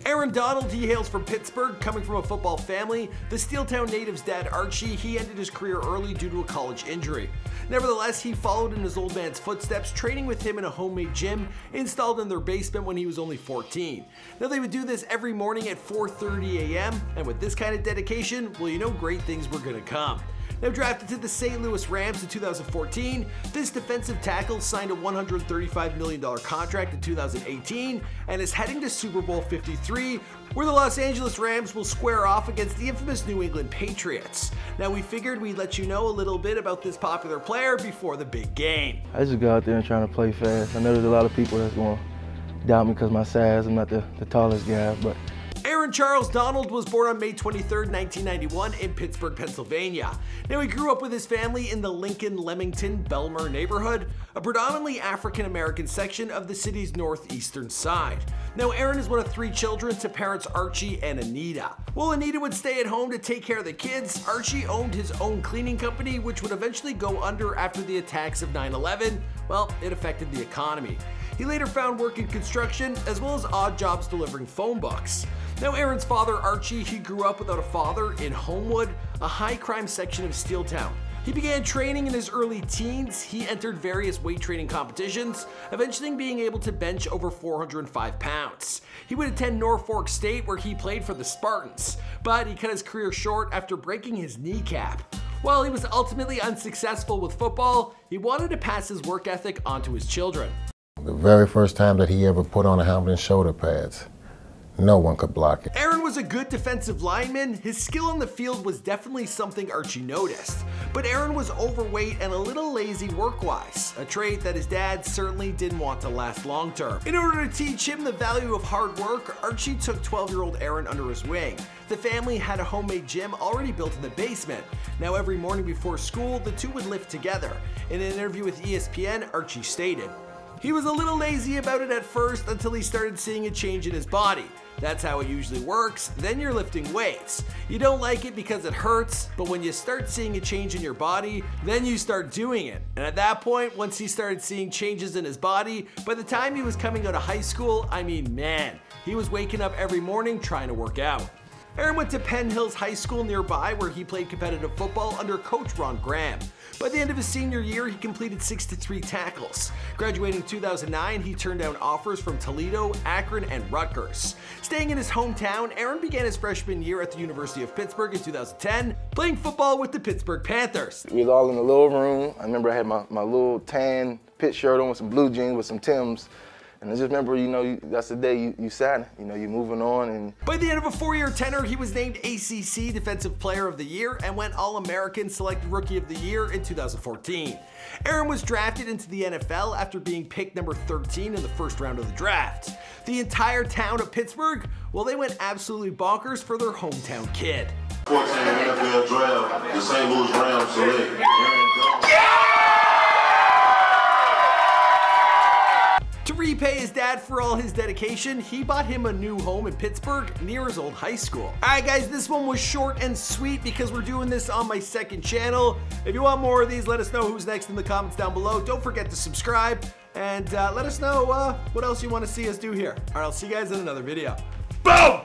Aaron Donald, he hails from Pittsburgh, coming from a football family. The Steeltown native's dad, Archie, he ended his career early due to a college injury. Nevertheless, he followed in his old man's footsteps, training with him in a homemade gym installed in their basement when he was only 14. Now, they would do this every morning at 4:30 a.m., and with this kind of dedication, well, you know great things were gonna come. Now, drafted to the St. Louis Rams in 2014, this defensive tackle signed a $135 million contract in 2018 and is heading to Super Bowl 53, where the Los Angeles Rams will square off against the infamous New England Patriots. Now, we figured we'd let you know a little bit about this popular player before the big game. I just go out there and trying to play fast. I know there's a lot of people that's going to doubt me because of my size. I'm not the tallest guy, but Aaron Charles Donald was born on May 23, 1991 in Pittsburgh, Pennsylvania. Now, he grew up with his family in the Lincoln, Leamington, Belmer neighborhood, a predominantly African-American section of the city's northeastern side. Now, Aaron is one of 3 children to parents Archie and Anita. While Anita would stay at home to take care of the kids, Archie owned his own cleaning company, which would eventually go under after the attacks of 9/11. Well, it affected the economy. He later found work in construction, as well as odd jobs delivering phone books. Now, Aaron's father, Archie, he grew up without a father in Homewood, a high-crime section of Steeltown. He began training in his early teens. He entered various weight training competitions, eventually being able to bench over 405 pounds. He would attend Norfolk State, where he played for the Spartans, but he cut his career short after breaking his kneecap. While he was ultimately unsuccessful with football, he wanted to pass his work ethic onto his children. The very first time that he ever put on a helmet and shoulder pads, no one could block it. Aaron was a good defensive lineman. His skill on the field was definitely something Archie noticed. But Aaron was overweight and a little lazy work-wise, a trait that his dad certainly didn't want to last long-term. In order to teach him the value of hard work, Archie took 12-year-old Aaron under his wing. The family had a homemade gym already built in the basement. Now, every morning before school, the two would lift together. In an interview with ESPN, Archie stated, "He was a little lazy about it at first until he started seeing a change in his body. That's how it usually works. Then you're lifting weights. You don't like it because it hurts, but when you start seeing a change in your body, then you start doing it." And at that point, once he started seeing changes in his body, by the time he was coming out of high school, I mean, man, he was waking up every morning trying to work out. Aaron went to Penn Hills High School nearby, where he played competitive football under Coach Ron Graham. By the end of his senior year, he completed 63 tackles. Graduating in 2009, he turned down offers from Toledo, Akron, and Rutgers. Staying in his hometown, Aaron began his freshman year at the University of Pittsburgh in 2010, playing football with the Pittsburgh Panthers. We was all in the little room. I remember I had my little tan pit shirt on with some blue jeans with some Timbs. And I just remember, you know, that's the day you sign, you know, you're moving on. And by the end of a 4-year tenure, he was named ACC Defensive Player of the Year and went All-American Selected Rookie of the Year in 2014. Aaron was drafted into the NFL after being picked number 13 in the first round of the draft. The entire town of Pittsburgh, well, they went absolutely bonkers for their hometown kid. 14 NFL draft, the St. Louis Rams select Aaron Donald. To repay his dad for all his dedication, he bought him a new home in Pittsburgh near his old high school. Alright guys, this one was short and sweet because we're doing this on my second channel. If you want more of these, let us know who's next in the comments down below. Don't forget to subscribe and let us know what else you want to see us do here. Alright, I'll see you guys in another video. Boom!